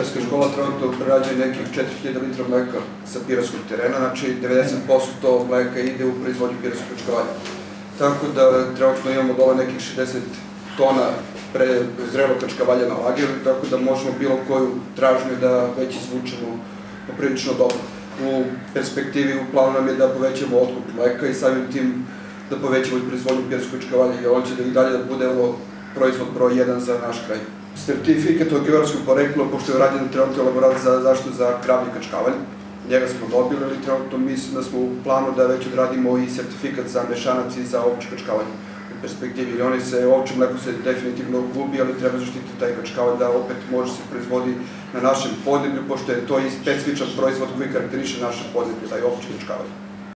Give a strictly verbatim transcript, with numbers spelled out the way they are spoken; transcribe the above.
Piranska škola trenutno prerađuje nekih četiri hiljade litra mleka sa piranskog terena, znači devedeset posto mleka ide u proizvodnju piranskog krčkavalja. Tako da trenutno imamo dole nekih šezdeset tona zrelog krčkavalja na lageru, tako da možemo bilo koju tražnju da već izvučemo poprilično dobro. U perspektivi, u planu nam je da povećamo otkup mleka i samim tim da povećamo i proizvodnju piranskog krčkavalja, jer on će da i dalje da bude proizvod broj jedan za naš kraj. Sertifikat o geografskom poreklu, pošto je urađen trenutno elaborat za zaštitu za kravlji krčkavalj, njega smo dobili, ali trenutno mislim da smo u planu da već odradimo i sertifikat za mešanac i za ovčje krčkavalj u perspektivi. Oni se, ovčje mleko se definitivno gubi, ali treba zaštititi taj krčkavalj da opet može se proizvodi na našem podneblju, pošto je to i specifičan proizvod koji karakteriše naše podneblje, taj ovčji krčkavalj.